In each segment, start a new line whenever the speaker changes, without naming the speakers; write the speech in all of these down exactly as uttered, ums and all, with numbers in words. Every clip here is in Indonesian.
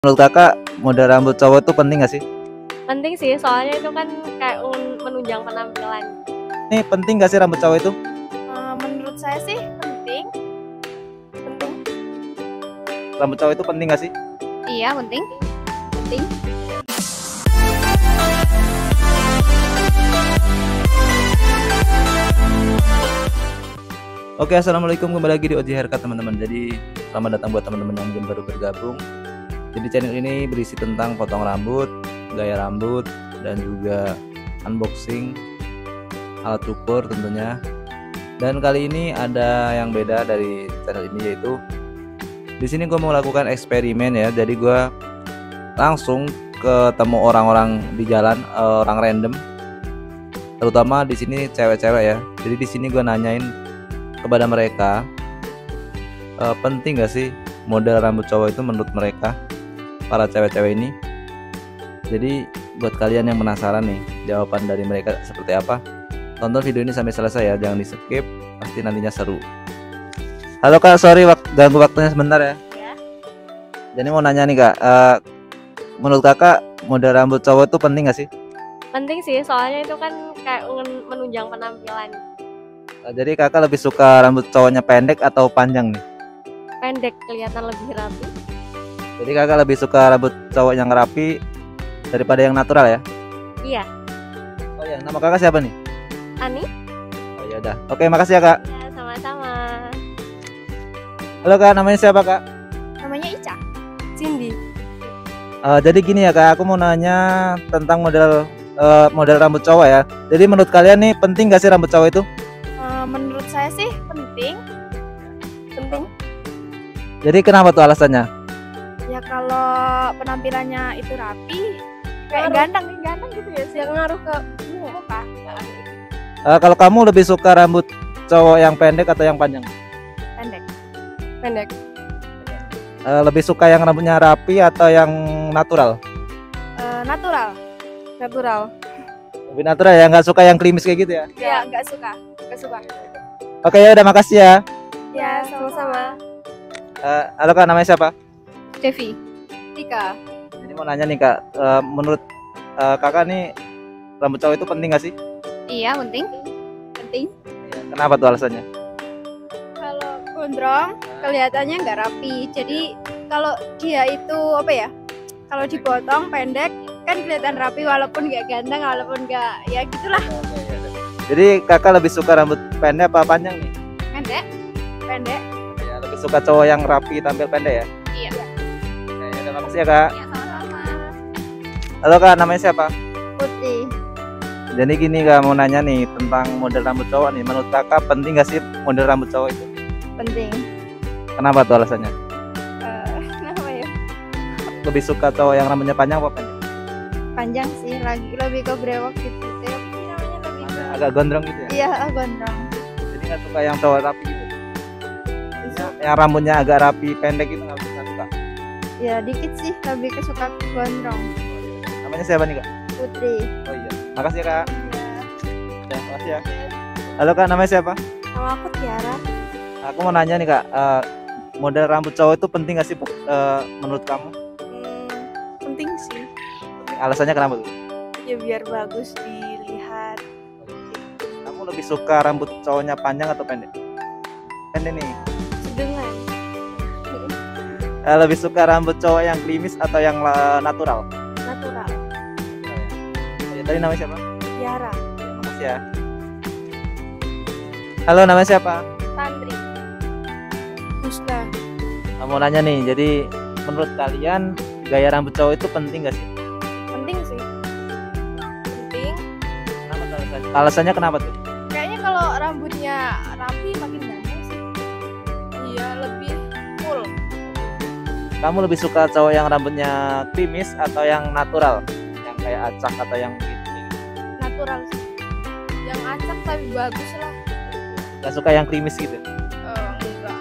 Menurut kakak, model rambut cowok itu penting gak sih?
Penting sih, soalnya itu kan kayak menunjang penampilan.
Ini penting gak sih rambut cowok itu?
Uh, menurut saya sih penting. Penting.
Rambut cowok itu penting gak sih?
Iya, penting. Penting.
Oke, assalamualaikum, kembali lagi di O J Haircut teman-teman. Jadi selamat datang buat teman-teman yang mungkin baru bergabung. Jadi channel ini berisi tentang potong rambut, gaya rambut, dan juga unboxing, alat cukur tentunya. Dan kali ini ada yang beda dari channel ini, yaitu di sini gue mau melakukan eksperimen ya. Jadi gue langsung ketemu orang-orang di jalan, orang random, terutama di sini cewek-cewek ya. Jadi di sini gue nanyain kepada mereka, e, penting gak sih model rambut cowok itu menurut mereka, para cewek-cewek ini. Jadi buat kalian yang penasaran nih jawaban dari mereka seperti apa, tonton video ini sampai selesai ya, jangan di skip, pasti nantinya seru. Halo kak, sorry wak ganggu waktunya sebentar ya.
Ya.
Jadi mau nanya nih kak, e, menurut kakak model rambut cowok itu penting gak sih?
Penting sih, soalnya itu kan kayak menunjang penampilan.
Jadi kakak lebih suka rambut cowoknya pendek atau panjang nih?
Pendek, kelihatan lebih rapi.
Jadi kakak lebih suka rambut cowok yang rapi daripada yang natural ya?
Iya.
Oh ya, nama kakak siapa nih?
Ani?
Oh ya udah. Oke, makasih ya kak.
Ya, sama-sama.
Halo kak, namanya siapa kak?
Namanya Ica. Cindy.
Uh, jadi gini ya kak, aku mau nanya tentang model uh, model rambut cowok ya. Jadi menurut kalian nih penting gak sih rambut cowok itu?
Uh, menurut saya sih penting. Penting.
Jadi kenapa tuh alasannya?
Ya kalau penampilannya itu rapi, kayak ganteng, ganteng gitu ya sih. Yang ngaruh ke muka.
Uh, kalau kamu lebih suka rambut cowok yang pendek atau yang panjang?
Pendek. Pendek.
Uh, lebih suka yang rambutnya rapi atau yang natural?
Uh, natural. Natural.
Lebih natural ya, nggak suka yang klimis kayak gitu ya?
Ya, nggak suka. Nggak suka.
Oke ya udah, makasih ya.
Ya, sama-sama.
Uh, halo kak, namanya siapa?
Devi. Tika.
Jadi mau nanya nih kak, uh, menurut uh, kakak nih rambut cowok itu penting gak sih?
Iya, penting. Penting.
Kenapa tuh alasannya?
Kalau gondrong kelihatannya nggak rapi. Jadi kalau dia itu apa ya? Kalau dipotong pendek kan kelihatan rapi, walaupun nggak ganteng, walaupun nggak ya gitulah.
Jadi kakak lebih suka rambut pendek apa panjang nih?
Pendek. Pendek.
Ya, lebih suka cowok yang rapi tampil pendek ya?
Iya.
Ya, ya, terima kasih ya kak.
Iya, sama-sama.
Halo kak, namanya siapa?
Putri.
Jadi gini kak, mau nanya nih tentang model rambut cowok nih. Menurut kakak penting gak sih model rambut cowok itu?
Penting.
Kenapa tuh alasannya?
Uh, kenapa ya?
Lebih suka cowok yang rambutnya panjang apa pendek?
Panjang sih, lagi lebih ke brewok gitu. Tapi namanya lebih ke...
Agak gondrong gitu ya?
Iya, gondrong.
Jadi gak suka yang cowok rapi gitu? Yang rambutnya agak rapi pendek itu gak suka?
Ya dikit sih, lebih ke suka gondrong.
Namanya siapa nih kak?
Putri.
Oh iya, makasih ya kak.
Ya.
Ya, makasih ya. Halo kak, namanya siapa?
Nama aku Tiara.
Aku mau nanya nih kak, uh, model rambut cowok itu penting gak sih uh, menurut kamu?
Hmm, penting sih.
Alasannya kenapa tuh?
Ya biar bagus dilihat.
Kamu lebih suka rambut cowoknya panjang atau pendek? Pendek nih.
Sedengan.
Uh, lebih suka rambut cowok yang klimis atau yang uh, natural?
Natural.
Oh, ya, tadi namanya siapa?
Tiara.
Ya, makasih ya. Halo, namanya siapa?
Tantri. Musta.
Nah, mau nanya nih, jadi menurut kalian gaya rambut cowok itu penting gak sih?
Penting sih. Penting.
Kenapa tuh alasannya? Alasannya kenapa tuh?
Kayaknya kalau rambutnya rapi makin ganteng sih. Iya, lebih full.
Kamu lebih suka cowok yang rambutnya klimis atau yang natural? Yang kayak acak atau yang gitu?
Natural sih. Yang acak tapi bagus lah.
Gak suka yang klimis gitu?
Uh, enggak.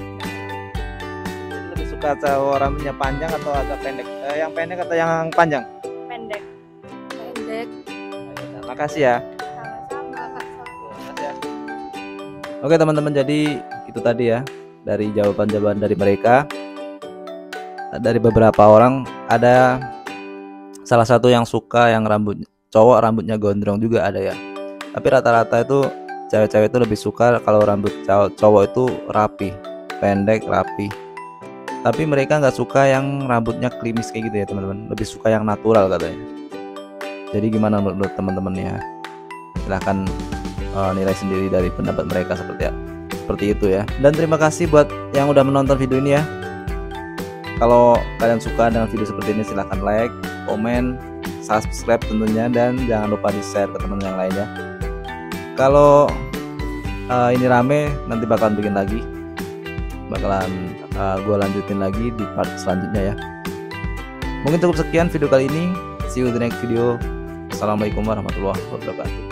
Jadi lebih suka cowok rambutnya panjang atau agak pendek? Eh, yang pendek atau yang panjang?
Pendek. Pendek.
Nah, makasih ya.
Sama-sama kak.
Makasih ya. Oke teman-teman, jadi itu tadi ya dari jawaban-jawaban dari mereka. dari beberapa orang ada salah satu yang suka yang rambut cowok rambutnya gondrong juga ada ya. Tapi rata-rata itu cewek-cewek itu lebih suka kalau rambut cowok, cowok itu rapi, pendek, rapi. Tapi mereka nggak suka yang rambutnya klimis kayak gitu ya teman-teman. Lebih suka yang natural katanya. Jadi gimana menurut teman-teman ya? Silahkan uh, nilai sendiri dari pendapat mereka seperti seperti itu ya. Dan terima kasih buat yang udah menonton video ini ya. Kalau kalian suka dengan video seperti ini silahkan like, komen, subscribe tentunya, dan jangan lupa di share ke teman yang lainnya. Kalau uh, ini rame nanti bakalan bikin lagi, bakalan uh, gue lanjutin lagi di part selanjutnya ya. Mungkin cukup sekian video kali ini. See you the next video. Assalamualaikum warahmatullahi wabarakatuh.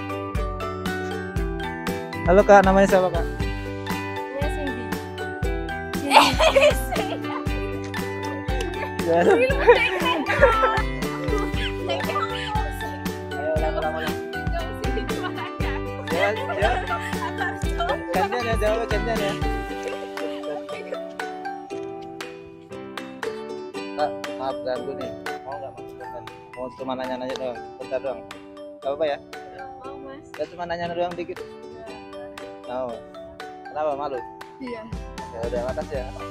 Halo kak, namanya siapa kak?
Ya Cindy.
Ya. Ya, gantian ya, jawab gantian ya. Kak, maaf ganggu nih. Mau nggak masuk konten? Mau cuma nanya-nanya doang, bentar doang. Gak apa-apa ya?
Mau mas.
Ya cuma nanya doang dikit. Mau. Kenapa malu?
Iya.
Ya udah, makasih ya.